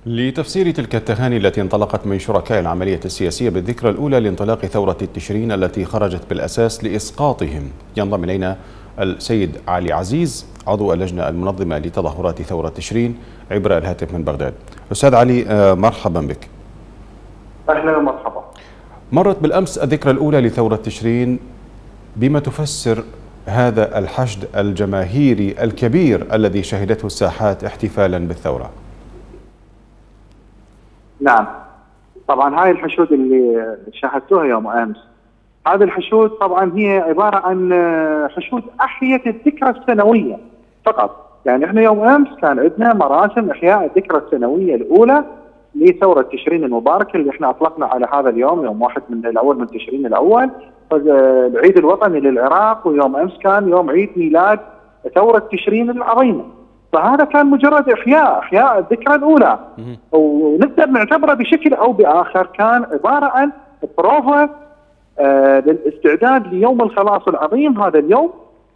لتفسير تلك التهاني التي انطلقت من شركاء العملية السياسية بالذكرى الأولى لانطلاق ثورة التشرين التي خرجت بالأساس لإسقاطهم، ينضم إلينا السيد علي عزيز عضو اللجنة المنظمة لتظاهرات ثورة تشرين عبر الهاتف من بغداد. أستاذ علي، مرحبا بك. أهلا ومرحبا. مرت بالأمس الذكرى الأولى لثورة تشرين، بما تفسر هذا الحشد الجماهيري الكبير الذي شهدته الساحات احتفالا بالثورة؟ نعم، طبعا هاي الحشود اللي شاهدتوها يوم امس، هذه الحشود طبعا هي عباره عن حشود احيت الذكرى السنويه فقط. يعني احنا يوم امس كان عندنا مراسم احياء الذكرى السنويه الاولى لثوره تشرين المباركه اللي احنا اطلقنا على هذا اليوم، يوم 1 من الاول من تشرين الاول، العيد الوطني للعراق، ويوم امس كان يوم عيد ميلاد ثوره تشرين العظيمه. فهذا كان مجرد احياء الذكرى الاولى، ونقدر نعتبره بشكل او باخر كان عباره عن بروفا للاستعداد ليوم الخلاص العظيم. هذا اليوم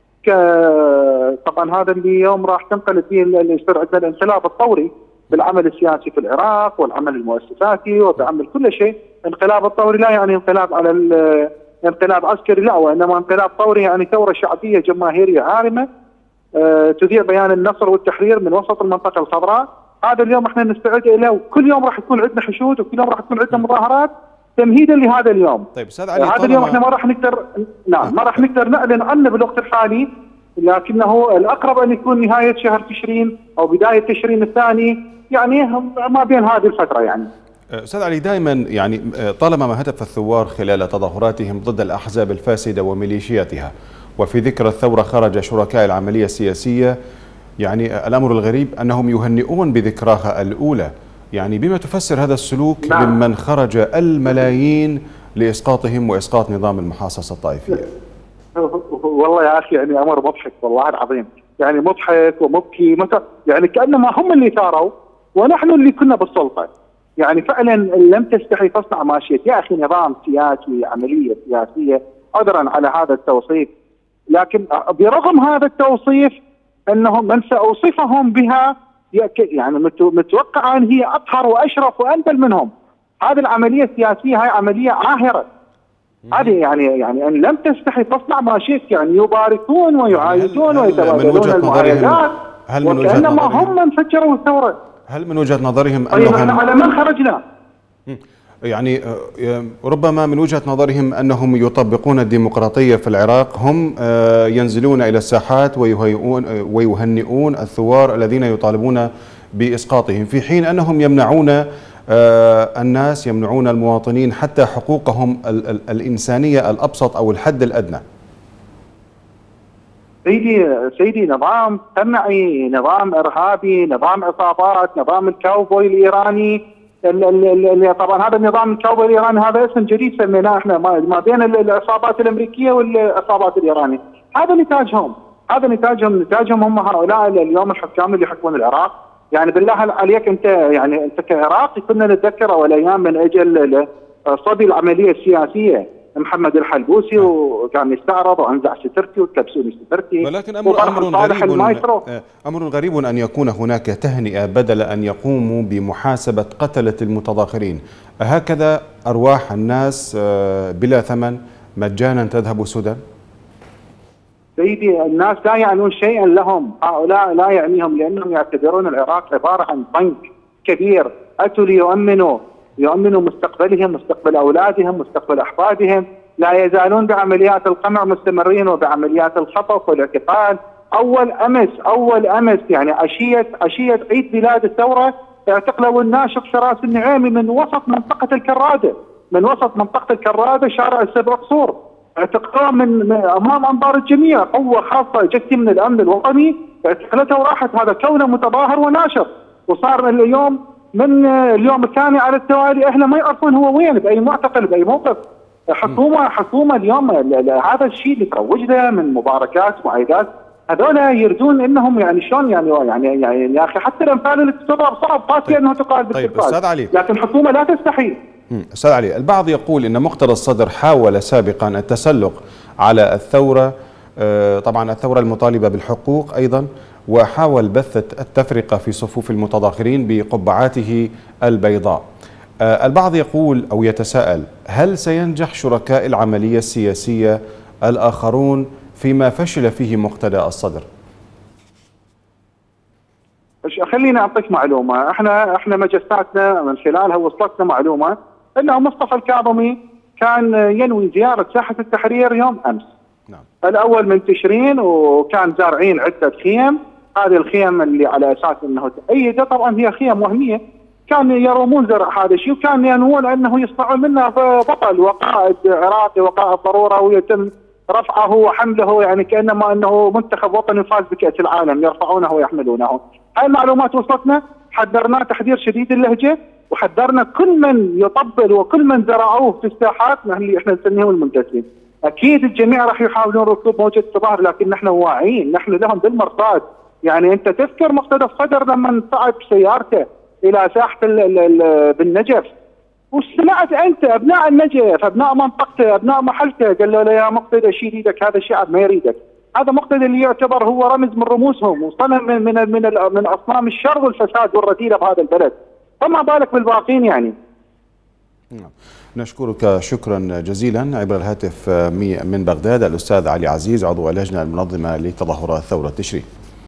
طبعا هذا اليوم راح تنقلب فيه اللي يصير عندنا الانقلاب الطوري بالعمل السياسي في العراق والعمل المؤسساتي وبعمل كل شيء. الانقلاب الطوري لا يعني انقلاب على انقلاب عسكري، لا، وانما انقلاب طوري يعني ثوره شعبيه جماهيريه عارمه تذيع بيان النصر والتحرير من وسط المنطقه الخضراء. هذا اليوم احنا نستعد له، وكل يوم راح يكون عندنا حشود وكل يوم راح يكون عندنا مظاهرات تمهيدا لهذا اليوم. طيب استاذ علي، هذا اليوم احنا ما راح نقدر نعلن عنه بالوقت الحالي، لكنه الاقرب ان يكون نهايه شهر تشرين او بدايه تشرين الثاني، يعني ما بين هذه الفتره. يعني استاذ علي، دائما يعني طالما ما هتف الثوار خلال تظاهراتهم ضد الاحزاب الفاسده وميليشياتها، وفي ذكرى الثورة خرج شركاء العملية السياسية، يعني الأمر الغريب أنهم يهنئون بذكراها الأولى. يعني بما تفسر هذا السلوك ممن خرج الملايين لإسقاطهم وإسقاط نظام المحاصصة الطائفية؟ والله يا أخي يعني أمر مضحك والله العظيم، يعني مضحك ومبكي، يعني كأنما هم اللي ثاروا ونحن اللي كنا بالسلطة. يعني فعلا لم تستحي تصنع ما شئت يا أخي. نظام سياسي، عملية سياسية، عذرا على هذا التوصيف، لكن برغم هذا التوصيف انهم من ساوصفهم بها يعني متوقع ان هي اطهر واشرف وانبل منهم. هذه العمليه السياسيه هاي عمليه عاهره. هذه يعني ان لم تستحي تصنع ما شئت، يعني يباركون ويعايدون ويتبادلون المعايدات وكانما هم من فجروا الثوره. هل من وجهه نظرهم انهم على من خرجنا؟ يعني ربما من وجهة نظرهم أنهم يطبقون الديمقراطية في العراق، هم ينزلون إلى الساحات ويهنئون الثوار الذين يطالبون بإسقاطهم، في حين أنهم يمنعون الناس، يمنعون المواطنين حتى حقوقهم الإنسانية الأبسط أو الحد الأدنى. سيدي نظام تمنعي، نظام إرهابي، نظام عصابات، نظام الكاوبوي الإيراني. اللي طبعا هذا النظام الكاوبوي الايراني هذا اسم جديد سميناه احنا ما بين العصابات الامريكيه والعصابات الايرانيه. هذا نتاجهم هم هؤلاء اليوم الحكام اللي يحكمون العراق. يعني بالله عليك انت كعراقي كنا نتذكر اول ايام من اجل صبي العمليه السياسيه محمد الحلبوسي، وكان يستعرض وانزع سترتي وكبسوني سترتي. ولكن امر غريب ان يكون هناك تهنئه بدل ان يقوموا بمحاسبه قتله المتظاهرين. هكذا ارواح الناس بلا ثمن مجانا تذهب سدى؟ سيدي الناس لا يعنون شيئا لهم، هؤلاء لا يعنيهم، لانهم يعتبرون العراق عباره عن بنك كبير اتوا ليؤمنوا مستقبلهم، مستقبل اولادهم، مستقبل احفادهم. لا يزالون بعمليات القمع مستمرين وبعمليات الخطف والاعتقال. اول امس يعني عشيه عيد ميلاد الثوره اعتقلوا الناشط فراس النعيمي من وسط منطقه الكراده شارع السبع قصور. اعتقلوه من امام انظار الجميع، قوه خاصه جت من الامن الوطني اعتقلته وراحت. هذا كونه متظاهر وناشط، وصار اليوم من اليوم الثاني على التوالي احنا ما يعرفون هو وين، باي معتقل، باي موقف. حكومه اليوم هذا الشيء اللي تروج له من مباركات معايدات، هذول يردون انهم يعني شلون يعني يا اخي حتى الامثال اللي تضرب صعب قاسيه انها تقال باستقبال، لكن الحكومه لا تستحي. استاذ علي، البعض يقول ان مقتدى الصدر حاول سابقا التسلق على الثوره، طبعا الثوره المطالبه بالحقوق ايضا، وحاول بث التفرقة في صفوف المتظاهرين بقبعاته البيضاء. البعض يقول أو يتساءل: هل سينجح شركاء العملية السياسية الآخرون فيما فشل فيه مقتدى الصدر؟ خليني اعطيك معلومه، احنا مجساتنا من خلالها وصلتنا معلومه انه مصطفى الكاظمي كان ينوي زياره ساحه التحرير يوم امس. نعم. الاول من تشرين، وكان زارعين عده خيم، هذه الخيم اللي على اساس انه تأيده، طبعا هي خيم وهميه، كان يرومون زرع هذا الشيء، وكان ينوون انه يصنعون منه بطل وقائد عراقي وقائد ضروره، ويتم رفعه وحمله يعني كانما انه منتخب وطني فاز بكاس العالم، يرفعونه ويحملونه. هاي المعلومات وصلتنا، حذرناه تحذير شديد اللهجه، وحذرنا كل من يطبل وكل من زرعوه في الساحات اللي احنا نسميهم المنتسبين. اكيد الجميع راح يحاولون ركوب موجه التظاهر، لكن نحن واعيين، نحن لهم بالمرصاد. يعني انت تذكر مقتدى الصدر لما صعد بسيارته الى ساحه بالنجف، وسمعت انت ابناء النجف، ابناء منطقته، ابناء محلته، قال له يا مقتدى شيل ايدك، هذا الشعب ما يريدك. هذا مقتدى اللي يعتبر هو رمز من رموزهم وصنم من اصنام الشر والفساد والرذيله بهذا البلد، فما بالك بالباقين يعني. نشكرك شكرا جزيلا. عبر الهاتف من بغداد الأستاذ علي عزيز، عضو اللجنة المنظمة لتظاهرات ثورة تشرين.